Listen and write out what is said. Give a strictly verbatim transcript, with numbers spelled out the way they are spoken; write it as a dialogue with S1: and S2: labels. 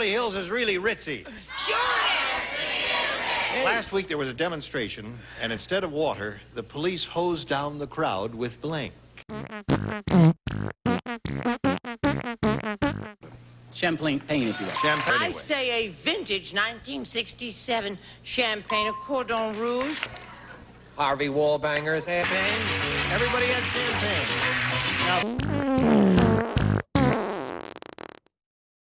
S1: Beverly Hills is really ritzy.
S2: Sure it is!
S1: Last week there was a demonstration, and instead of water, the police hosed down the crowd with blank.
S3: Champagne paint, if you will.
S1: Champagne.
S2: I say a vintage nineteen sixty-seven champagne, a Cordon Rouge.
S4: Harvey Wallbanger's champagne.
S1: Everybody had champagne. Now